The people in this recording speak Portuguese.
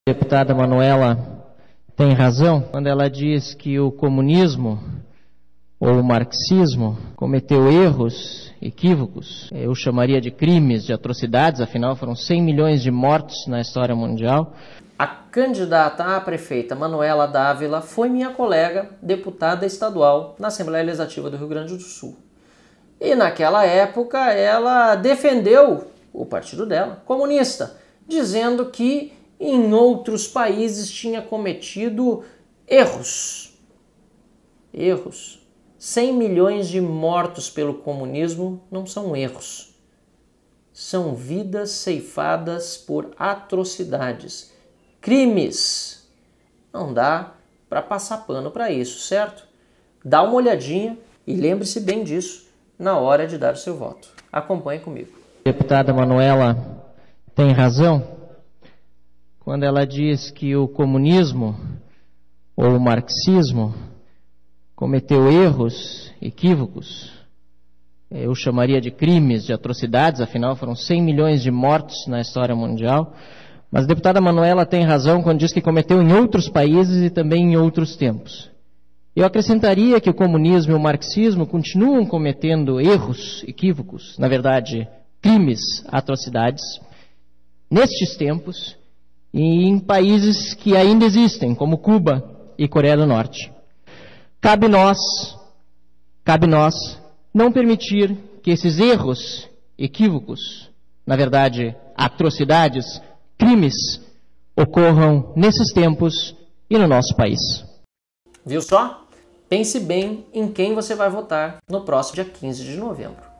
A deputada Manuela tem razão quando ela diz que o comunismo ou o marxismo cometeu erros, equívocos, eu chamaria de crimes, de atrocidades, afinal foram 100 milhões de mortos na história mundial. A candidata a prefeita Manuela Dávila foi minha colega, deputada estadual na Assembleia Legislativa do Rio Grande do Sul. E naquela época ela defendeu o partido dela, comunista, dizendo que em outros países tinha cometido erros. 100 milhões de mortos pelo comunismo não são erros. São vidas ceifadas por atrocidades, crimes. Não dá para passar pano para isso, certo? Dá uma olhadinha e lembre-se bem disso na hora de dar o seu voto. Acompanhe comigo. A deputada Manuela tem razão quando ela diz que o comunismo ou o marxismo cometeu erros, equívocos, eu chamaria de crimes, de atrocidades, afinal foram 100 milhões de mortos na história mundial. Mas a deputada Manuela tem razão quando diz que cometeu em outros países e também em outros tempos. Eu acrescentaria que o comunismo e o marxismo continuam cometendo erros, equívocos, na verdade, crimes, atrocidades, nestes tempos e em países que ainda existem, como Cuba e Coreia do Norte. Cabe nós não permitir que esses erros, equívocos, na verdade, atrocidades, crimes, ocorram nesses tempos e no nosso país. Viu só? Pense bem em quem você vai votar no próximo dia 15 de novembro.